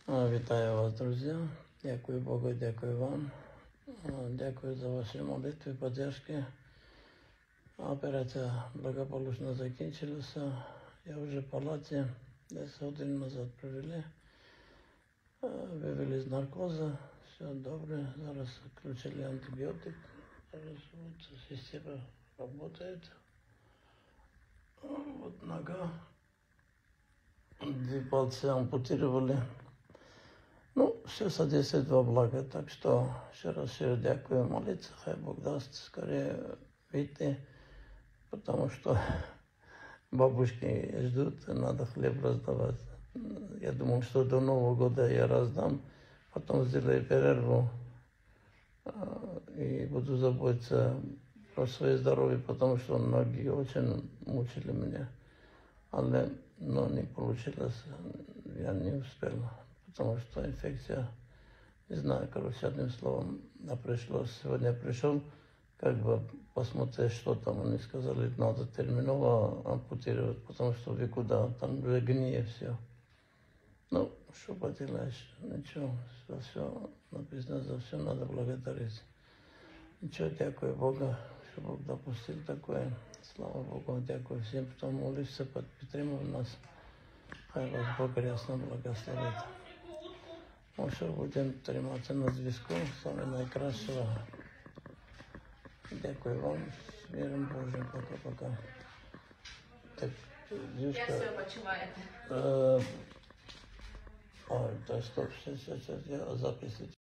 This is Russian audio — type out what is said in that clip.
Вітаю вас, друзі. Дякую Богу, дякую вам. Дякую за ваші молитви, поддержки. Операція благополучно закінчилася. Я вже в палаті, десь годину назад привели. Вивели з наркозу, все добре. Зараз включили антибіотик. Зараз вот система работает. Вот нога. 2 пальца ампутировали. Ну, все содействует во благо. Так что еще раз всем дякую, молиться, хай Бог даст скорее выйти, потому что бабушки ждут, надо хлеб раздавать. Я думал, что до Нового года я раздам, потом сделаю перерву и буду заботиться про свое здоровье, потому что ноги очень мучили меня. Но не получилось, я не успел, потому что инфекция, не знаю, короче, одним словом, пришлось. Сегодня пришел, как бы посмотреть, что там. Они сказали, надо терминово ампутировать, потому что вы куда, там уже гниет все. Ну, что поделаешь, ничего, за все написано, за все надо благодарить. Ничего, дякую Богу, что Бог допустил такое. Слава Богу, дякую всем, кто молився, підтримав нас. Хай вас Бог рясно благословить. Ну що, будемо триматися на зв'язку. Саме найкращого. Дякую вам. З миром Божим. Пока-пока. Так, Зюшка. Як себе почуваєте? Ой, та стоп, сейчас, я записую.